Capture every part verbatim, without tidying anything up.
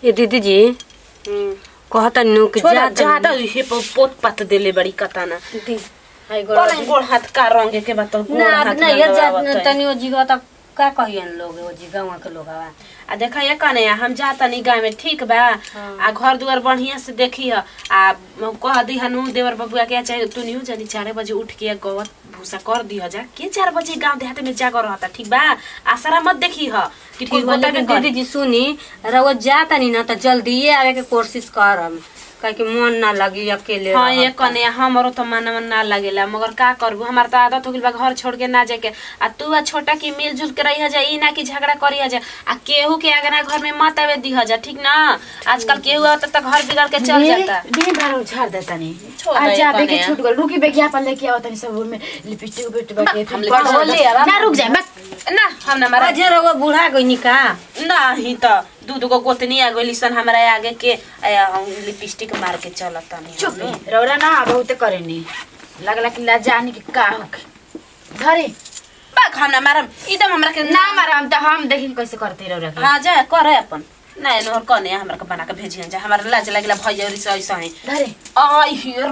ये दीदी जी कहता नु कि ज्यादा ज्यादा हे पोत पत देले बड़ी कताना दी हाय गोड़ कोन गोड़ हाथ का रंगे के बात गोड़ हाथ ना ये जात तनी ओ जीवा त का कहियन लोग ओ जी गांव के लोग आवा आ देखा ये कने हम जाता नी गांव में ठीक बा आ घर दुआर बढ़िया से देखी ह आ कह दी हनु देवर बबुआ के चाहे तू न्यू जानी चार बजे उठ के गवत भूसा कर दी जा के चार बजे गांव देहात में जागर रहता ठीक बा आसरा मत देखी ह कि ठीक होता के दीदी जी सुनी रउआ जाता नी ना त जल्दी आवे के कोशिश करम काहे कि मन ना लगी अकेले हां ये कने हमरो तो मन ना लागेला मगर का करबू हमार त आदत हो गेल बा घर छोड़ के ना जाए के आ तू आ छोटा की मिलजुल के रही जा ई ना कि झगड़ा करी जा आ केहू के आगना घर में मत आवे दी जा ठीक ना आजकल केहू आता त घर बिगड़ के चल जाता दिन भर झाड़ देता नहीं आज जाबे के छूट गल रुकी विज्ञापन लेके आवत नहीं सब में लिपस्टिक बेट बाके बोले ना रुक जाए बस ना हम ना मारा जे रउआ बूढ़ा गइनी का नहीं त दूध को गोतनी आ गइली सन हमरा आगे के लिपस्टिक मार के चलता नहीं चुप रौरा ना बहुत करेनी लगला कि ला जानी कि का होके धरे बा खाना मारम एकदम हमरा के ना मारम त हम देखिन कैसे करते रौरा के हां जा करे अपन ना नोर कने हमरा के बना के भेजियन जा हमरा लाज लागला भैया री से ऐसा है धरे आई हियर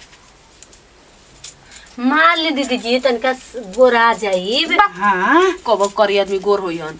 मान ले दीदी जी तनका गोरा जाई हां कब करी आदमी गोर होयन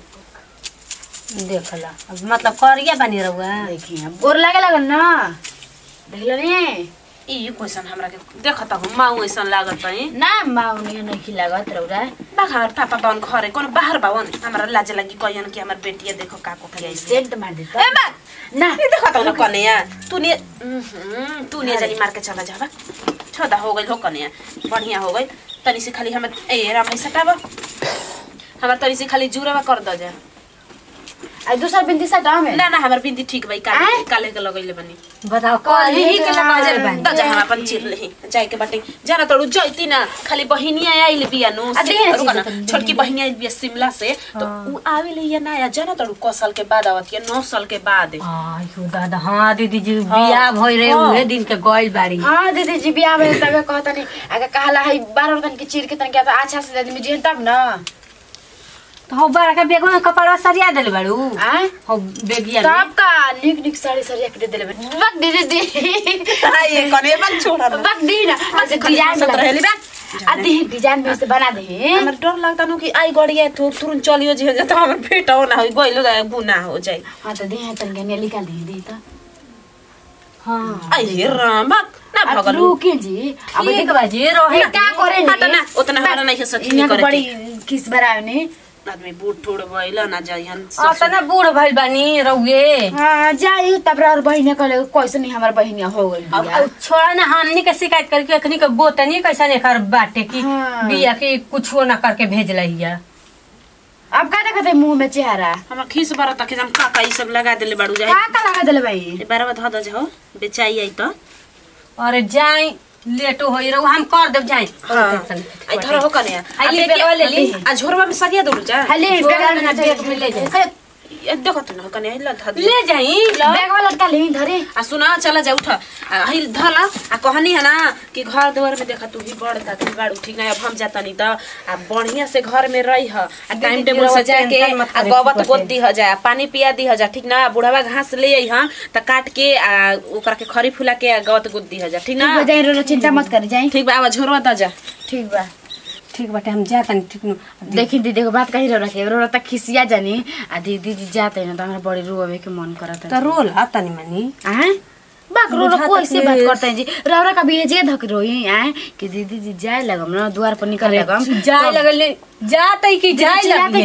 देखला अब मतलब करिया बनी रहुआ देखिए गोर लागे लागल ना देखलो ने ई क्वेश्चन हमरा के देखता हम माऊ ऐसन लागत है ना माऊ ने नहीं खिलागत रौरा बाहर पापा तन घरे कोन बाहर बावन हमरा लाज लागी कहन कि हमर बेटिया देखो काको के सेंट मार देता ए बा ना ई देखता न कन्या तू ने तू ने जानी मार के चला जाबा छोदा हो गइल हो कन्या बढ़िया हो गइल तनी से खाली हमर ए राम सटाबा हमर तनी से खाली जुरावा कर द जा आ दूसरा बिंदी सा दाम है ना ना हमर बिंदी ठीक भाई काले काले के लगइले बनी बताओ कल ही के लगा जा त जा हम अपन चिर लेही जाय के बाटे जाना तोड़ू जइती ना खाली बहिनिया आइल बिया नु छोटकी बहिनिया आइल बिया शिमला से तो उ आवेले या ना या जाना तोड़ू कौशल के बाद आवत या नौ साल के बाद आई हो दादा हां दीदी जी बियाह भई रहे उहे दिन के गइल बाड़ी हां दीदी जी बियाह भइल तबे कहता नहीं आगे कहला है बारह तन के चिर के तन के अच्छा से आदमी जेन तब ना तो हो बारा का बेग में कपड़ा सरिया देले बाड़ू हैं हो बेगिया तब का निक निक साड़ी सरिया के देले बक दीदी दी ये कने बन छोड़ा बक दी ना आज डिजाइन से रहली बा आ दी डिजाइन में से बना दे हमर डर लागता नु कि आई गड़िया थोर तुरंत चलियो जे त हमर पेटो ना हो गइलो गुना हो जाई हां त दे तन के निकाल दे दे त हां आई राम ना भगल रुके जी अब देख बाजी रहे का करे नहीं ना उतना हमारा नहीं है सखी करे बड़ी किस बराव ने आदमी बूढ़ ठोड़ भइल ना जाइहन आ त ना बूढ़ भइल बानी रउए हां जाई तब और बहिने कहले कैसे नहीं हमर बहिनिया हो गइल बिया अब छोड़ा ना हमनी के शिकायत करके अखनी के बोतनी कैसा ने कर बाटे की बिया के कुछो ना करके भेज लइया अब का देखते मुंह में चेहरा हम खीस बार तक हम काका ई सब लगा देले बाड़ू जाई का का लगा देले भाई ए बारवा ध द जाओ बेचाई आई त अरे जाई लेटो होई रहू हम कर देब जाई आई धर हो कने आ ये बेगवा ले ली आ झोरवा में सरिया दउल जा खाली बेगवा ना बेग में ले जाई देखो त न कने हिल ध ले जाई बैगवा लटका ले धरे आ सुना चला जा उठ हिल धला आ कहनी है ना कि घर द्वार में देखा तू भी बड़ता तू बाड़ू ठीक ना अब हम जाता नहीं त आ बढ़िया से घर में रही ह आ टाइम टेबल से जाके आ गवत गोद दी ह जा पानी पिया दी ह जा ठीक ना बुढ़ावा घास ले आई हां त काट के आ ओकरा के खरी फुला के गवत गोद दी ह जा ठीक ना ठीक जाई रो चिंता मत कर जाई ठीक बा अब झोरवा द जा ठीक बा ठीक बाटे हम जाता नहीं ठीक नु देखी दीदी को बात कही रहा के रो त खिसिया जानी आ दीदी जी जाते ना त हमरा बड़ी रोवे के मन करत त रोल आता नहीं मानी हैं बाक रो रो कोई से बात करते हैं जी रावरा का भी जे धक रोई हैं कि दीदी जी जाए लगम ना द्वार पर निकल लगम जाए लगल जाते की जाए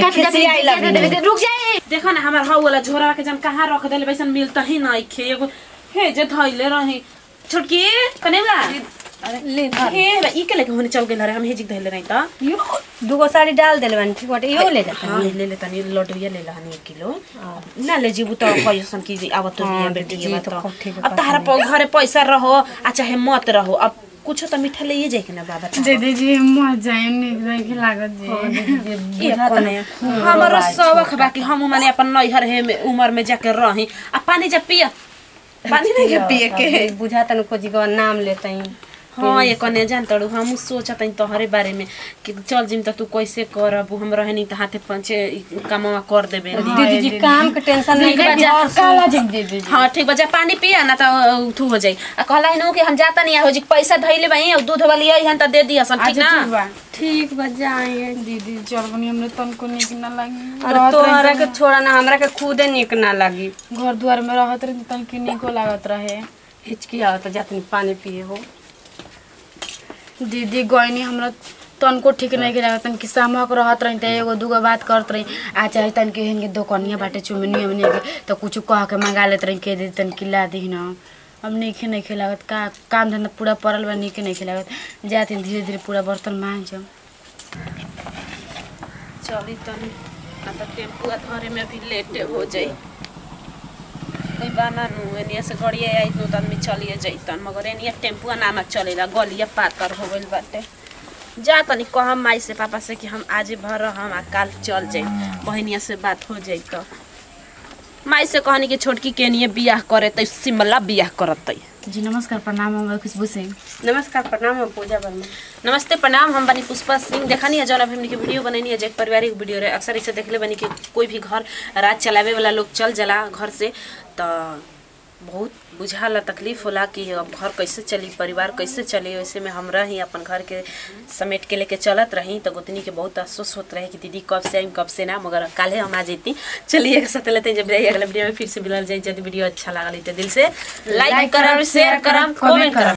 लगम रुक जाए देखा ना हमर हाउ वाला झोरा के जन कहां रख देले वैसन मिलता ही नहीं खे एगो हे जे धइले रही छोटकी कनेगा ले हे ई के लेके होने चल गेल रे हम हेजिक धइले रही त यो दुगो साड़ी डाल देले बानी ठीक बाटे यो ले जाता हां ले ले तनी लडुया ले लहनी एक किलो ना ले जीबू त पैसन की आवत तो बिया बेटी ये तो अब तारा पर घरे पैसा रहो आ चाहे मत रहो अब कुछ तो मीठा ले जाए के ना बाबा दीदी जी मत जाए निक के लागत जी ये त नहीं हमर शौक बाकी हम माने अपन नैहर है उम्र में जाके रही आ पानी जब पिया पानी नहीं पिए के बुझा तन को जी का नाम लेतई हाँ ये कने जान तड़ू हम सोचत हई तोहरे बारे में कि चल जिम त तू कैसे करब हम रहनी त हाथे पंचे कामवा कर देबे दीदी जी काम के टेंशन नहीं काला जिम दीदी हां ठीक बा जा पानी पिया ना त उठू हो जाई आ कहला नो कि हम जाता नहीं हो जी पैसा धइले भाई दूध वाली आई हन त दे दिया सन ठीक ना ठीक बा जाए दीदी चलबनी हमने तनको निक ना लागी अरे तोहरा के छोड़ा ना हमरा के खुदे निक ना लागी घर द्वार में रहत रही तनकी निको लागत रहे हिचकी आवत जातनी पानी पिए हो दीदी गइनी हमरा तनको ठीक नहीं के लागत तनकी सामक रहत रही त एगो दूगो बात करत रही आ चाहे तनकी हेन के दुकानिया बाटे चुमनिया में के त कुछ कह के मंगा लेत रही के दे तनकी ला दी ना अब नहीं नहीं खिलागत का काम धंधा पूरा पड़ल बा नहीं नहीं खिलागत जाती धीरे धीरे पूरा बर्तन मांज चली तनी ना त टेम्पू धरे में भी लेट हो जाई कोई बाना नु एनिया से गड़िया आई तो आदमी चलिए जैतन मगर एनिया टेम्पू ना ना चलेला गलिया पाकर हो गइल बाटे जा तनी कहम माई से पापा से कि हम आज भर हम आ काल चल जाई बहनिया से बात हो जाई त माई से कहनी कि छोटकी के निये बियाह करे त सिमला बियाह करत जी नमस्कार प्रणाम हम खुशबू सिंह नमस्कार प्रणाम हम पूजा वर्मा नमस्ते प्रणाम हम बनी पुष्पा सिंह देखनी है जौन हमने के वीडियो बनैनी है जो पारिवारिक वीडियो रहे अक्सर इसे देखले बनी कि कोई भी घर रात चलावे वाला लोग चल जला घर से तो बहुत बुझाला तकलीफ होला कि अब घर कैसे चली परिवार कैसे चली वैसे में हमरा ही अपन घर के समेट के लेके चलत रही तो गोतनी के बहुत अफसोस होत रहे कि दीदी कब से आई कब से ना मगर काले हम आ जेती चलिए एक साथ लेते जब अगला वीडियो में फिर से मिलल जाए यदि वीडियो अच्छा लागल तो दिल से लाइक करब शेयर करब कमेंट करब।